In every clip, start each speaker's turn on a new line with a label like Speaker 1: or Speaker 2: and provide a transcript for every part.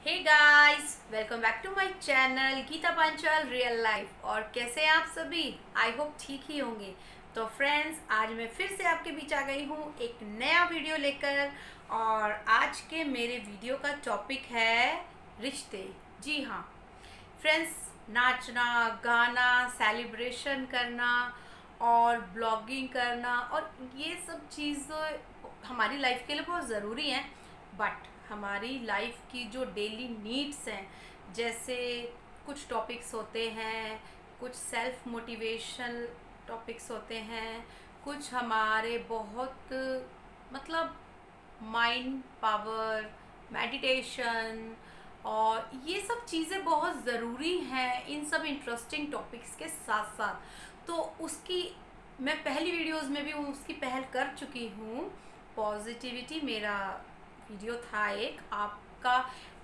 Speaker 1: Hey guys, welcome back to my channel Geeta Panchal real life. और कैसे हैं आप सभी? आई होप ठीक ही होंगे। तो फ्रेंड्स, आज मैं फिर से आपके बीच आ गई हूँ एक नया वीडियो लेकर। और आज के मेरे वीडियो का टॉपिक है रिश्ते। जी हाँ फ्रेंड्स, नाचना, गाना, सेलिब्रेशन करना और ब्लॉगिंग करना और ये सब चीज़ें हमारी लाइफ के लिए बहुत ज़रूरी हैं। बट हमारी लाइफ की जो डेली नीड्स हैं, जैसे कुछ टॉपिक्स होते हैं, कुछ सेल्फ मोटिवेशन टॉपिक्स होते हैं, कुछ हमारे बहुत मतलब माइंड पावर, मेडिटेशन, और ये सब चीज़ें बहुत ज़रूरी हैं इन सब इंटरेस्टिंग टॉपिक्स के साथ साथ। तो उसकी मैं पहली वीडियोस में भी उसकी पहल कर चुकी हूँ। पॉजिटिविटी मेरा वीडियो था एक आपका,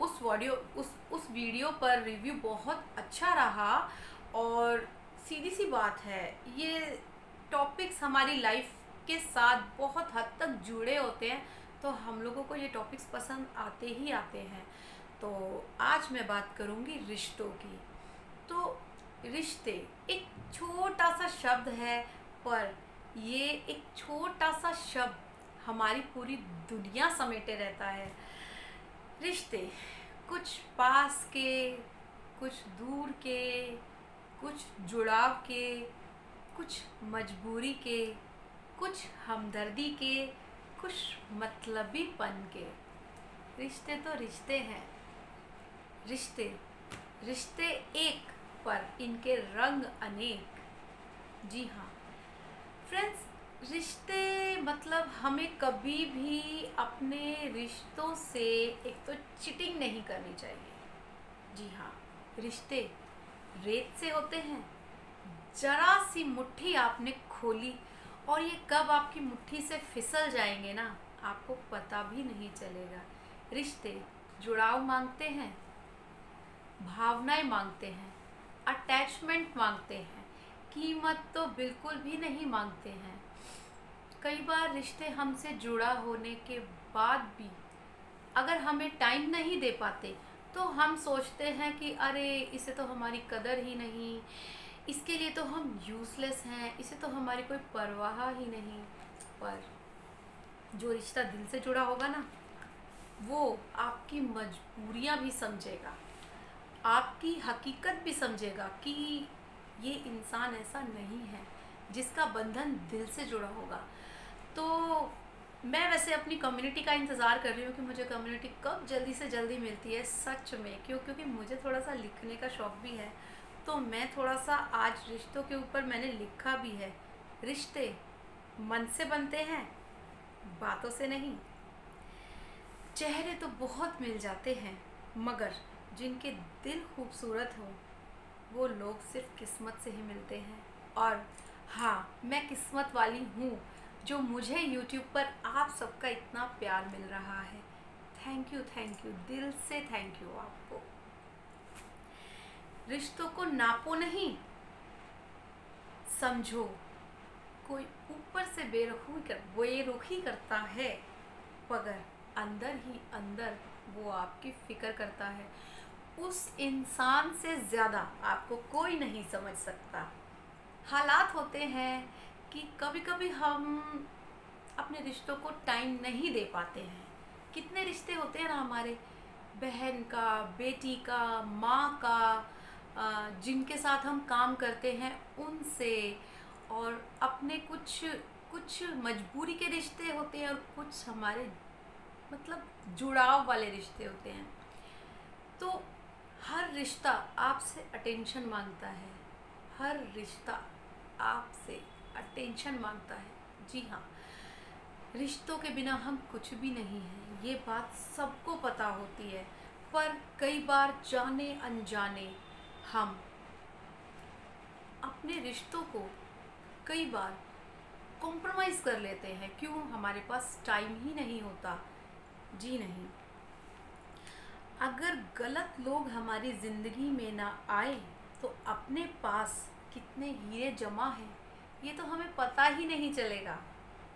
Speaker 1: उस वीडियो पर रिव्यू बहुत अच्छा रहा। और सीधी सी बात है, ये टॉपिक्स हमारी लाइफ के साथ बहुत हद तक जुड़े होते हैं, तो हम लोगों को ये टॉपिक्स पसंद आते ही आते हैं। तो आज मैं बात करूँगी रिश्तों की। तो रिश्ते एक छोटा सा शब्द है, पर ये एक छोटा सा शब्द हमारी पूरी दुनिया समेटे रहता है। रिश्ते कुछ पास के, कुछ दूर के, कुछ जुड़ाव के, कुछ मजबूरी के, कुछ हमदर्दी के, कुछ मतलबीपन के। रिश्ते तो रिश्ते हैं। रिश्ते रिश्ते एक, पर इनके रंग अनेक। जी हाँ फ्रेंड्स, रिश्ते मतलब हमें कभी भी अपने रिश्तों से एक तो चीटिंग नहीं करनी चाहिए। जी हाँ, रिश्ते रेत से होते हैं। जरा सी मुट्ठी आपने खोली और ये कब आपकी मुट्ठी से फिसल जाएंगे ना, आपको पता भी नहीं चलेगा। रिश्ते जुड़ाव मांगते हैं, भावनाएं मांगते हैं, अटैचमेंट मांगते हैं, कीमत तो बिल्कुल भी नहीं मांगते हैं। कई बार रिश्ते हमसे जुड़ा होने के बाद भी अगर हमें टाइम नहीं दे पाते, तो हम सोचते हैं कि अरे इसे तो हमारी कदर ही नहीं, इसके लिए तो हम यूज़लेस हैं, इसे तो हमारी कोई परवाह ही नहीं। पर जो रिश्ता दिल से जुड़ा होगा ना, वो आपकी मजबूरियां भी समझेगा, आपकी हकीकत भी समझेगा कि ये इंसान ऐसा नहीं है, जिसका बंधन दिल से जुड़ा होगा। तो मैं वैसे अपनी कम्युनिटी का इंतज़ार कर रही हूँ कि मुझे कम्युनिटी कब जल्दी से जल्दी मिलती है सच में। क्योंकि मुझे थोड़ा सा लिखने का शौक़ भी है, तो मैं थोड़ा सा आज रिश्तों के ऊपर मैंने लिखा भी है। रिश्ते मन से बनते हैं, बातों से नहीं। चेहरे तो बहुत मिल जाते हैं, मगर जिनके दिल खूबसूरत हो वो लोग सिर्फ किस्मत से ही मिलते हैं। और हाँ, मैं किस्मत वाली हूँ जो मुझे YouTube पर आप सबका इतना प्यार मिल रहा है। थैंक यू, दिल से थैंक यू आपको। रिश्तों को नापो नहीं, समझो। कोई ऊपर से बेरुखी करता है, मगर अंदर ही अंदर वो आपकी फिक्र करता है। उस इंसान से ज़्यादा आपको कोई नहीं समझ सकता। हालात होते हैं कि कभी कभी हम अपने रिश्तों को टाइम नहीं दे पाते हैं। कितने रिश्ते होते हैं ना हमारे, बहन का, बेटी का, माँ का, जिनके साथ हम काम करते हैं उनसे, और अपने कुछ मजबूरी के रिश्ते होते हैं और कुछ हमारे मतलब जुड़ाव वाले रिश्ते होते हैं। तो हर रिश्ता आपसे अटेंशन मांगता है, हर रिश्ता आपसे अटेंशन मांगता है। जी हाँ, रिश्तों के बिना हम कुछ भी नहीं हैं, ये बात सबको पता होती है। पर कई बार जाने अनजाने हम अपने रिश्तों को कई बार कॉम्प्रोमाइज़ कर लेते हैं। क्यों? हमारे पास टाइम ही नहीं होता। जी नहीं, अगर गलत लोग हमारी ज़िंदगी में ना आए तो अपने पास कितने हीरे जमा हैं ये तो हमें पता ही नहीं चलेगा।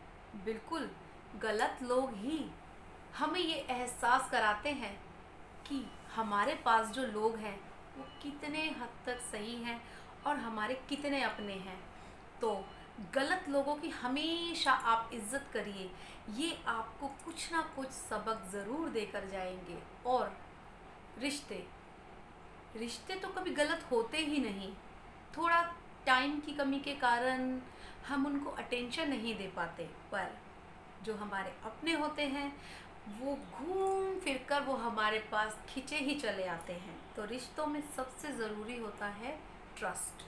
Speaker 1: बिल्कुल, गलत लोग ही हमें ये एहसास कराते हैं कि हमारे पास जो लोग हैं वो कितने हद तक सही हैं और हमारे कितने अपने हैं। तो गलत लोगों की हमेशा आप इज्जत करिए, ये आपको कुछ ना कुछ सबक ज़रूर देकर जाएंगे। और रिश्ते रिश्ते तो कभी गलत होते ही नहीं, थोड़ा टाइम की कमी के कारण हम उनको अटेंशन नहीं दे पाते, पर जो हमारे अपने होते हैं वो घूम फिर कर वो हमारे पास खिंचे ही चले आते हैं। तो रिश्तों में सबसे ज़रूरी होता है ट्रस्ट।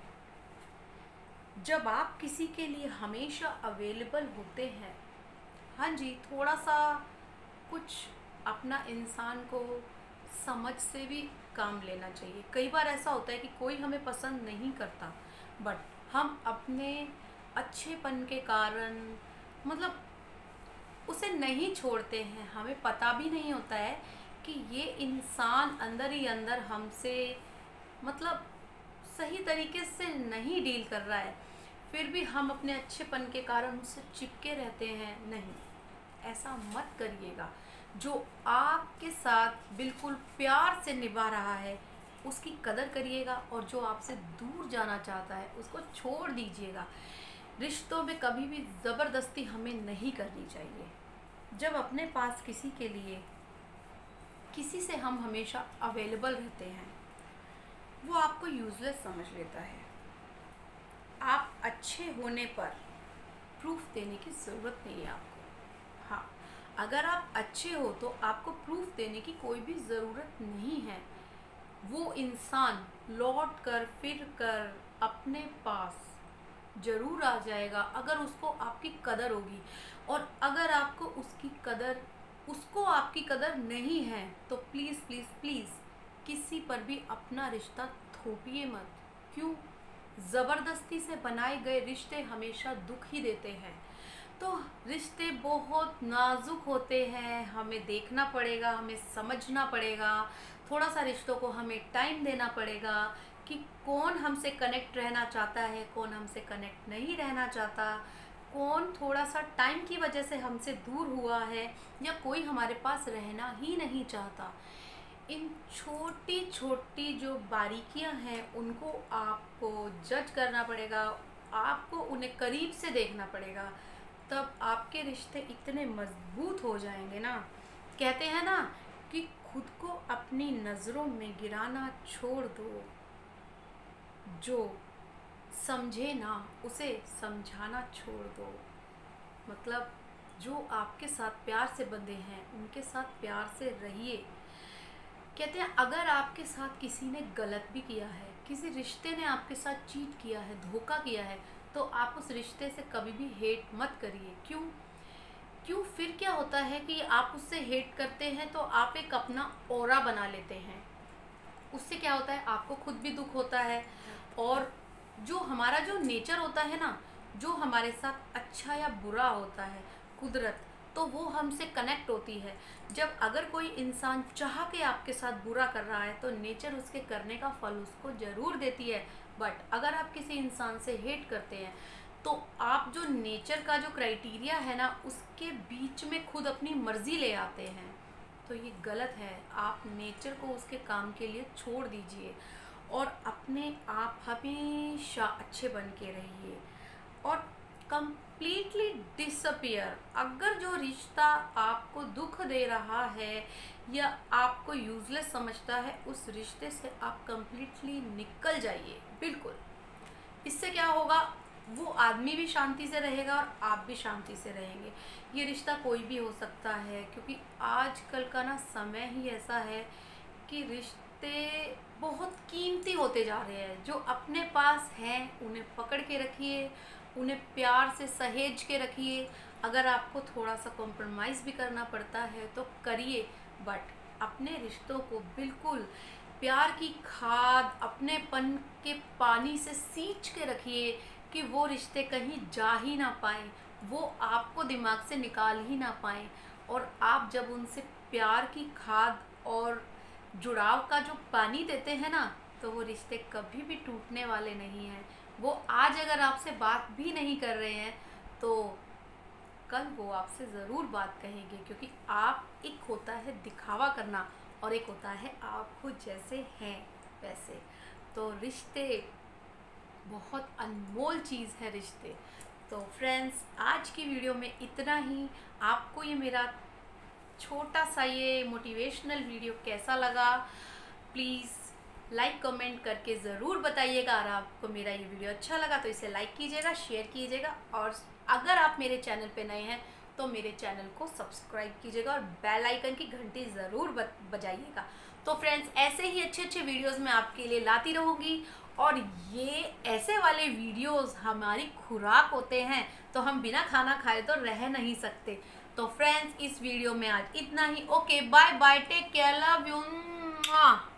Speaker 1: जब आप किसी के लिए हमेशा अवेलेबल होते हैं, हाँ जी, थोड़ा सा कुछ अपना इंसान को समझ से भी काम लेना चाहिए। कई बार ऐसा होता है कि कोई हमें पसंद नहीं करता, बट हम अपने अच्छेपन के कारण मतलब उसे नहीं छोड़ते हैं। हमें पता भी नहीं होता है कि ये इंसान अंदर ही अंदर हमसे मतलब सही तरीके से नहीं डील कर रहा है, फिर भी हम अपने अच्छेपन के कारण उससे चिपके रहते हैं। नहीं, ऐसा मत करिएगा। जो आपके साथ बिल्कुल प्यार से निभा रहा है उसकी कदर करिएगा, और जो आपसे दूर जाना चाहता है उसको छोड़ दीजिएगा। रिश्तों में कभी भी ज़बरदस्ती हमें नहीं करनी चाहिए। जब अपने पास किसी के लिए किसी से हम हमेशा अवेलेबल रहते हैं, वो आपको यूज़लेस समझ लेता है। आप अच्छे होने पर प्रूफ देने की ज़रूरत नहीं है आपको। हाँ, अगर आप अच्छे हो तो आपको प्रूफ देने की कोई भी ज़रूरत नहीं है। वो इंसान लौट कर फिर कर अपने पास ज़रूर आ जाएगा अगर उसको आपकी कदर होगी। और अगर आपको उसको आपकी कदर नहीं है तो प्लीज़ प्लीज़ प्लीज़ किसी पर भी अपना रिश्ता थोपिए मत। क्यों? ज़बरदस्ती से बनाए गए रिश्ते हमेशा दुख ही देते हैं। तो रिश्ते बहुत नाजुक होते हैं, हमें देखना पड़ेगा, हमें समझना पड़ेगा। थोड़ा सा रिश्तों को हमें टाइम देना पड़ेगा कि कौन हमसे कनेक्ट रहना चाहता है, कौन हमसे कनेक्ट नहीं रहना चाहता, कौन थोड़ा सा टाइम की वजह से हमसे दूर हुआ है, या कोई हमारे पास रहना ही नहीं चाहता। इन छोटी छोटी जो बारीकियां हैं उनको आपको जज करना पड़ेगा, आपको उन्हें करीब से देखना पड़ेगा। तब आपके रिश्ते इतने मजबूत हो जाएंगे ना। कहते हैं ना कि खुद को अपनी नज़रों में गिराना छोड़ दो, जो समझे ना उसे समझाना छोड़ दो। मतलब जो आपके साथ प्यार से बंधे हैं उनके साथ प्यार से रहिए। कहते हैं अगर आपके साथ किसी ने गलत भी किया है, किसी रिश्ते ने आपके साथ चीट किया है, धोखा किया है, तो आप उस रिश्ते से कभी भी हेट मत करिए। क्यों फिर क्या होता है कि आप उससे हेट करते हैं तो आप एक अपना ऑरा बना लेते हैं। उससे क्या होता है, आपको खुद भी दुख होता है, और जो हमारा जो नेचर होता है ना, जो हमारे साथ अच्छा या बुरा होता है, कुदरत, तो वो हमसे कनेक्ट होती है। जब अगर कोई इंसान चाह के आपके साथ बुरा कर रहा है तो नेचर उसके करने का फल उसको ज़रूर देती है। बट अगर आप किसी इंसान से हेट करते हैं तो आप जो नेचर का जो क्राइटेरिया है ना उसके बीच में खुद अपनी मर्ज़ी ले आते हैं, तो ये गलत है। आप नेचर को उसके काम के लिए छोड़ दीजिए और अपने आप हमेशा अच्छे बन के रहिए और कंप्लीटली डिसअपियर। अगर जो रिश्ता आपको दुख दे रहा है या आपको यूजलेस समझता है, उस रिश्ते से आप कंप्लीटली निकल जाइए। बिल्कुल, इससे क्या होगा, वो आदमी भी शांति से रहेगा और आप भी शांति से रहेंगे। ये रिश्ता कोई भी हो सकता है, क्योंकि आजकल का ना समय ही ऐसा है कि रिश्ते बहुत कीमती होते जा रहे हैं। जो अपने पास हैं उन्हें पकड़ के रखिए, उन्हें प्यार से सहेज के रखिए। अगर आपको थोड़ा सा कॉम्प्रोमाइज़ भी करना पड़ता है तो करिए, बट अपने रिश्तों को बिल्कुल प्यार की खाद अपनेपन के पानी से सींच के रखिए कि वो रिश्ते कहीं जा ही ना पाएँ, वो आपको दिमाग से निकाल ही ना पाएँ। और आप जब उनसे प्यार की खाद और जुड़ाव का जो पानी देते हैं ना, तो वो रिश्ते कभी भी टूटने वाले नहीं हैं। वो आज अगर आपसे बात भी नहीं कर रहे हैं तो कल वो आपसे ज़रूर बात कहेंगे, क्योंकि आप एक होता है दिखावा करना और एक होता है आप खुद जैसे हैं वैसे। तो रिश्ते बहुत अनमोल चीज़ है रिश्ते। तो फ्रेंड्स, आज की वीडियो में इतना ही। आपको ये मेरा छोटा सा ये मोटिवेशनल वीडियो कैसा लगा, प्लीज़ लाइक कमेंट करके ज़रूर बताइएगा। और आपको मेरा ये वीडियो अच्छा लगा तो इसे लाइक कीजिएगा, शेयर कीजिएगा, और अगर आप मेरे चैनल पे नए हैं तो मेरे चैनल को सब्सक्राइब कीजिएगा और बेल आइकन की घंटी ज़रूर बजाइएगा। तो फ्रेंड्स, ऐसे ही अच्छे अच्छे वीडियोस मैं आपके लिए लाती रहूँगी, और ये ऐसे वाले वीडियोस हमारी खुराक होते हैं, तो हम बिना खाना खाए तो रह नहीं सकते। तो फ्रेंड्स, इस वीडियो में आज इतना ही। Okay, bye bye, take care, love you.